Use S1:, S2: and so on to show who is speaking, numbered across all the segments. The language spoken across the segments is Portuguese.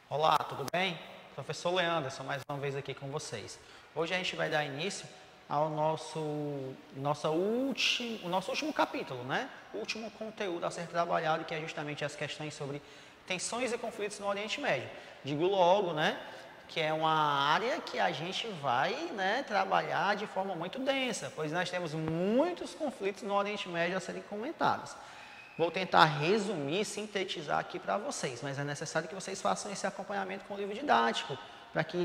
S1: Olá, tudo bem? Professor Leanderson, mais uma vez aqui com vocês. Hoje a gente vai dar início ao o nosso último capítulo, né? O último conteúdo a ser trabalhado, que é justamente as questões sobre tensões e conflitos no Oriente Médio. Digo logo, né? Que é uma área que a gente vai, né, trabalhar de forma muito densa, pois nós temos muitos conflitos no Oriente Médio a serem comentados. Vou tentar resumir, sintetizar aqui para vocês, mas é necessário que vocês façam esse acompanhamento com o livro didático, para que,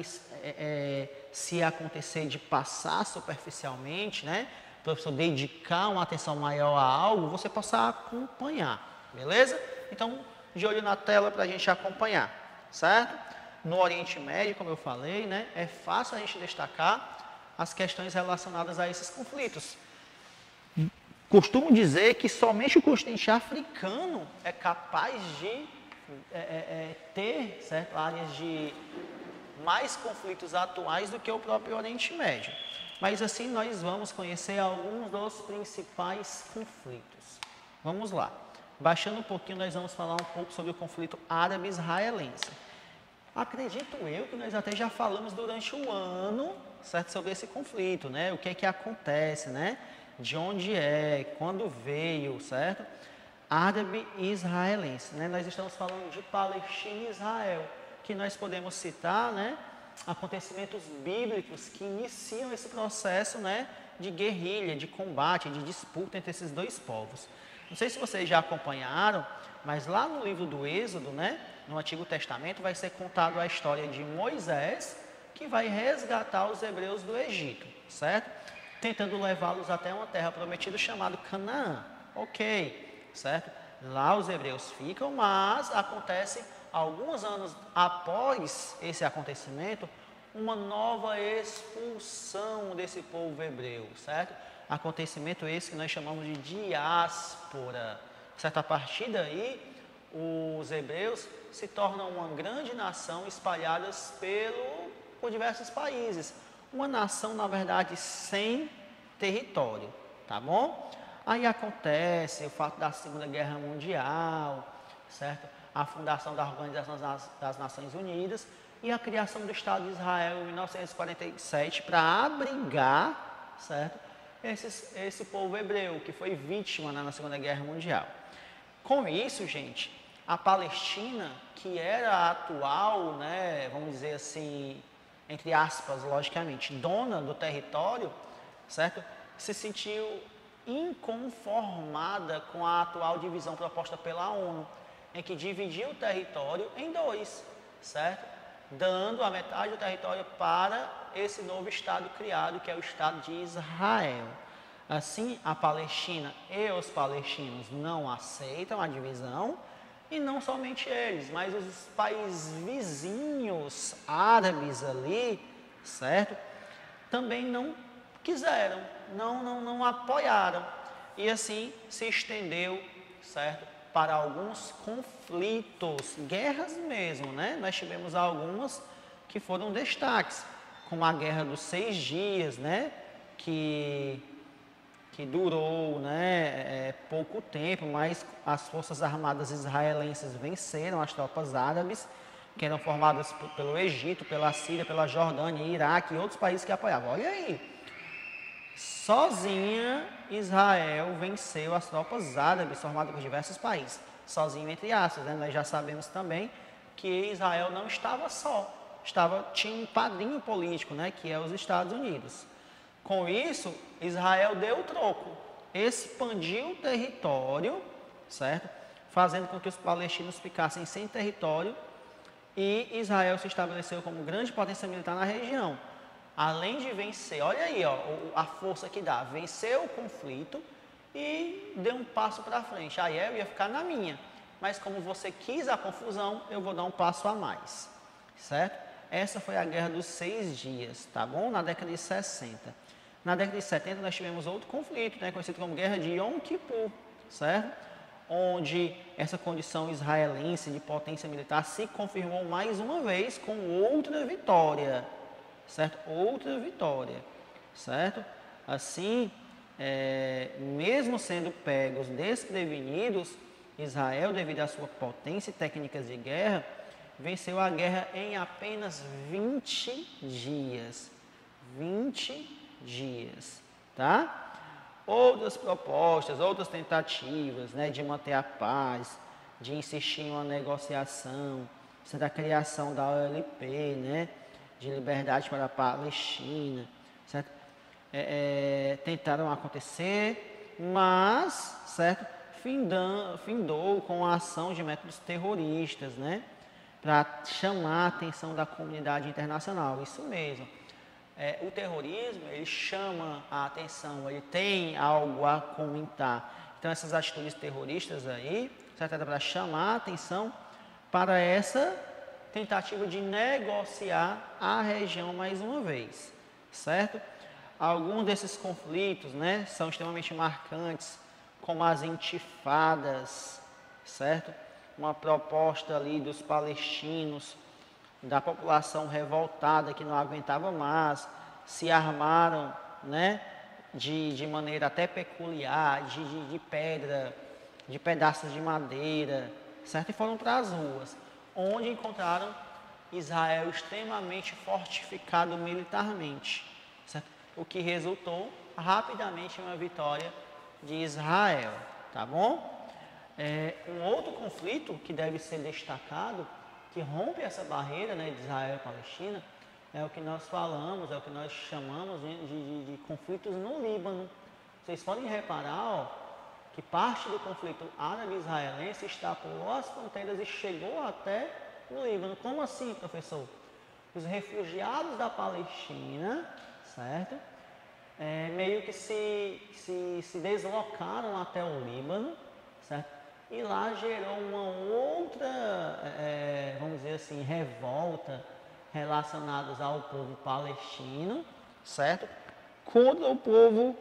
S1: se acontecer de passar superficialmente, né, o professor dedicar uma atenção maior a algo, você possa acompanhar, beleza? Então, de olho na tela para a gente acompanhar, certo? No Oriente Médio, como eu falei, né, é fácil a gente destacar as questões relacionadas a esses conflitos. Costumo dizer que somente o continente africano é capaz de ter certo, áreas de mais conflitos atuais do que o próprio Oriente Médio. Mas assim nós vamos conhecer alguns dos principais conflitos. Vamos lá. Baixando um pouquinho, nós vamos falar um pouco sobre o conflito árabe-israelense. Acredito eu que nós até já falamos durante o ano, certo, sobre esse conflito, né? O que é que acontece, né? De onde é, quando veio, certo? Árabe e israelense, né? Nós estamos falando de Palestina e Israel, que nós podemos citar, né? Acontecimentos bíblicos que iniciam esse processo, né? De guerrilha, de combate, de disputa entre esses dois povos. Não sei se vocês já acompanharam, mas lá no livro do Êxodo, né? No Antigo Testamento vai ser contado a história de Moisés, que vai resgatar os hebreus do Egito, certo? Tentando levá-los até uma terra prometida chamada Canaã. Ok, certo? Lá os hebreus ficam, mas acontece, alguns anos após esse acontecimento, uma nova expulsão desse povo hebreu, certo? Acontecimento esse que nós chamamos de diáspora, certo? A partir daí, os hebreus se tornam uma grande nação espalhadas por diversos países. Uma nação, na verdade, sem território, tá bom? Aí acontece o fato da Segunda Guerra Mundial, certo? A fundação da Organização das Nações Unidas e a criação do Estado de Israel em 1947 para abrigar, certo? Esse povo hebreu que foi vítima, né, na Segunda Guerra Mundial. Com isso, gente, a Palestina, que era a atual, né, vamos dizer assim, entre aspas, logicamente, dona do território, certo? Se sentiu inconformada com a atual divisão proposta pela ONU, em que dividiu o território em dois, certo? Dando a metade do território para esse novo Estado criado, que é o Estado de Israel. Assim, a Palestina e os palestinos não aceitam a divisão, e não somente eles, mas os países vizinhos árabes ali, certo? Também não quiseram, não apoiaram. E assim se estendeu, certo? Para alguns conflitos, guerras mesmo, né? Nós tivemos algumas que foram destaques, como a Guerra dos 6 Dias, né? Que durou, né, pouco tempo, mas as forças armadas israelenses venceram as tropas árabes, que eram formadas pelo Egito, pela Síria, pela Jordânia, Iraque e outros países que apoiavam. Olha aí, sozinha Israel venceu as tropas árabes formadas por diversos países, sozinho entre aspas, né? Nós já sabemos também que Israel não estava só, tinha um padrinho político, né, que é os Estados Unidos. Com isso, Israel deu o troco, expandiu o território, certo? Fazendo com que os palestinos ficassem sem território e Israel se estabeleceu como grande potência militar na região. Além de vencer, olha aí, ó, a força que dá, venceu o conflito e deu um passo para frente. Aí eu ia ficar na minha, mas como você quis a confusão, eu vou dar um passo a mais, certo? Essa foi a Guerra dos 6 Dias, tá bom? Na década de 60. Na década de 70 nós tivemos outro conflito, né, conhecido como Guerra de Yom Kippur, certo? Onde essa condição israelense de potência militar se confirmou mais uma vez com outra vitória, certo? Outra vitória, certo? Assim, mesmo sendo pegos desprevenidos, Israel, devido à sua potência e técnicas de guerra, venceu a guerra em apenas 20 dias. 20 dias, tá? Outras propostas, outras tentativas, né, de manter a paz, de insistir em uma negociação, da criação da OLP, né, de liberdade para a Palestina, certo? Tentaram acontecer, mas, certo, findou com a ação de métodos terroristas, né, para chamar a atenção da comunidade internacional. Isso mesmo. O terrorismo, ele chama a atenção, ele tem algo a comentar. Então, essas atitudes terroristas aí, certo, é para chamar a atenção para essa tentativa de negociar a região mais uma vez, certo? Alguns desses conflitos, né, são extremamente marcantes, como as intifadas, certo? Uma proposta ali dos palestinos, da população revoltada que não aguentava mais, se armaram, né, de maneira até peculiar, de pedra, de pedaços de madeira, certo? E foram para as ruas, onde encontraram Israel extremamente fortificado militarmente, certo? O que resultou rapidamente em uma vitória de Israel, tá bom? Um outro conflito que deve ser destacado, que rompe essa barreira, né, de Israel e Palestina, é o que nós falamos, é o que nós chamamos de conflitos no Líbano. Vocês podem reparar, ó, que parte do conflito árabe-israelense extrapolou as fronteiras e chegou até no Líbano. Como assim, professor? Os refugiados da Palestina, certo? Meio que se deslocaram até o Líbano, certo? E lá gerou uma outra, vamos dizer assim, revolta relacionadas ao povo palestino, certo? Contra o povo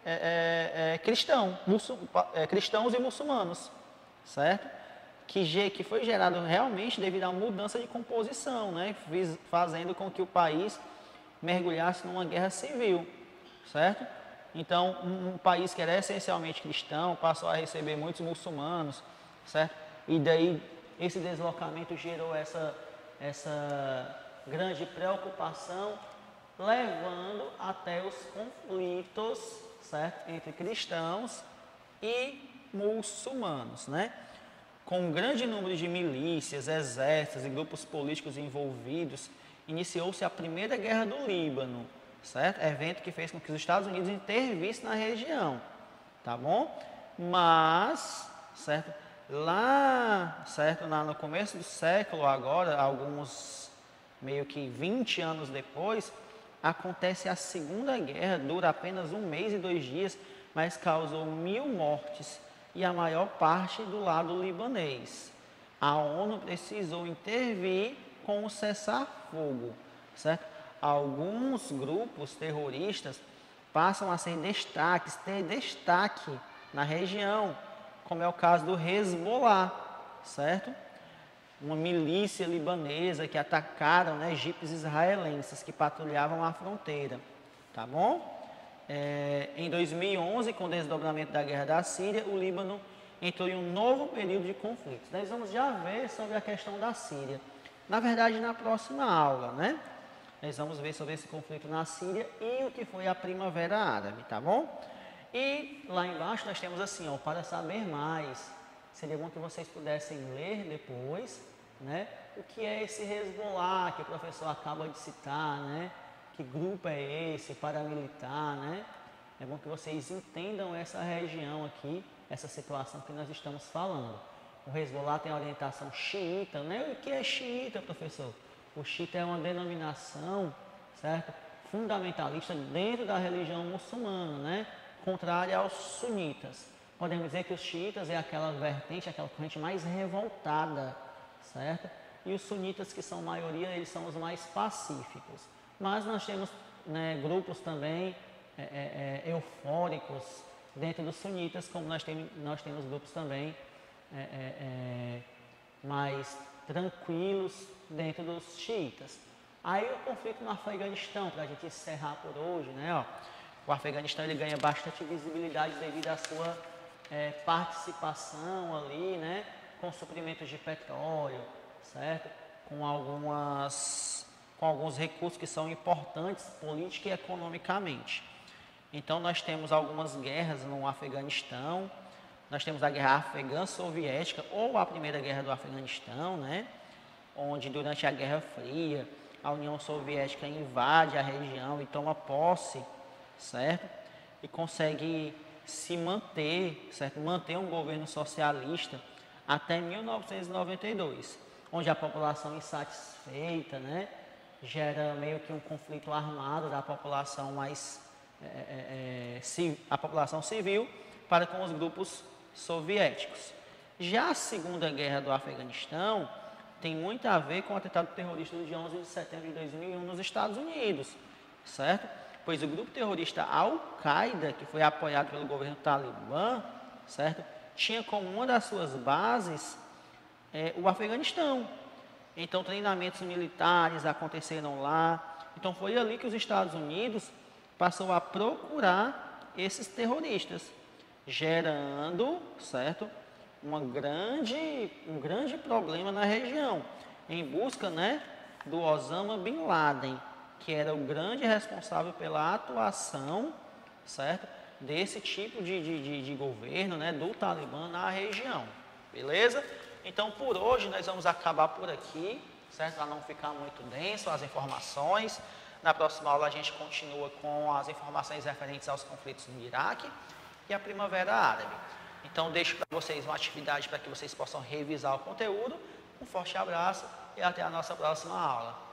S1: cristão, cristãos e muçulmanos, certo? Que foi gerado realmente devido à mudança de composição, né? Fazendo com que o país mergulhasse numa guerra civil, certo? Então, um país que era essencialmente cristão passou a receber muitos muçulmanos, certo? E daí, esse deslocamento gerou essa grande preocupação, levando até os conflitos, certo? Entre cristãos e muçulmanos, né? Com um grande número de milícias, exércitos e grupos políticos envolvidos, iniciou-se a Primeira Guerra do Líbano, certo? Evento que fez com que os Estados Unidos intervissem na região, tá bom? Mas, certo? Lá, certo? No começo do século agora, alguns meio que 20 anos depois, acontece a Segunda Guerra, dura apenas 1 mês e 2 dias, mas causou 1000 mortes e a maior parte do lado libanês. A ONU precisou intervir com o cessar-fogo, certo? Alguns grupos terroristas passam a ter destaque na região, como é o caso do Hezbollah, certo? Uma milícia libanesa que atacaram, né, jipes israelenses que patrulhavam a fronteira, tá bom? Em 2011, com o desdobramento da guerra da Síria, o Líbano entrou em um novo período de conflitos. Nós vamos já ver sobre a questão da Síria, na verdade, na próxima aula, né? Nós vamos ver sobre esse conflito na Síria e o que foi a Primavera Árabe, tá bom? E lá embaixo nós temos assim, ó, para saber mais, seria bom que vocês pudessem ler depois, né? O que é esse Hezbollah que o professor acaba de citar, né? Que grupo é esse, paramilitar, né? É bom que vocês entendam essa região aqui, essa situação que nós estamos falando. O Hezbollah tem a orientação xiita, né? O que é xiita, professor? O xiita é uma denominação, certo? Fundamentalista dentro da religião muçulmana, né? Contrária aos sunitas. Podemos dizer que os xiitas é aquela vertente, aquela corrente mais revoltada, certo? E os sunitas, que são maioria, eles são os mais pacíficos. Mas nós temos, né, grupos também eufóricos dentro dos sunitas, como nós temos grupos também mais tranquilos dentro dos xiitas. Aí o conflito no Afeganistão, para a gente encerrar por hoje, né? Ó, o Afeganistão ele ganha bastante visibilidade devido à sua participação ali, né? Com suprimentos de petróleo, certo? com alguns recursos que são importantes política e economicamente. Então nós temos algumas guerras no Afeganistão, nós temos a Guerra Afegã Soviética, ou a Primeira Guerra do Afeganistão, né? Onde durante a Guerra Fria a União Soviética invade a região e toma posse, certo? E consegue se manter, certo? Manter um governo socialista até 1992, onde a população insatisfeita, né? Gera meio que um conflito armado da população a população civil para com os grupos soviéticos. Já a Segunda Guerra do Afeganistão tem muito a ver com o atentado terrorista do dia 11 de setembro de 2001 nos Estados Unidos, certo? Pois o grupo terrorista Al-Qaeda, que foi apoiado pelo governo talibã, certo? Tinha como uma das suas bases o Afeganistão. Então, treinamentos militares aconteceram lá. Então, foi ali que os Estados Unidos passou a procurar esses terroristas, gerando, certo, um grande problema na região, em busca, né, do Osama Bin Laden, que era o grande responsável pela atuação, certo, desse tipo de governo, né, do Talibã na região, beleza? Então, por hoje, nós vamos acabar por aqui, certo? Para não ficar muito denso as informações. Na próxima aula, a gente continua com as informações referentes aos conflitos no Iraque e a Primavera Árabe. Então, deixo para vocês uma atividade para que vocês possam revisar o conteúdo. Um forte abraço e até a nossa próxima aula.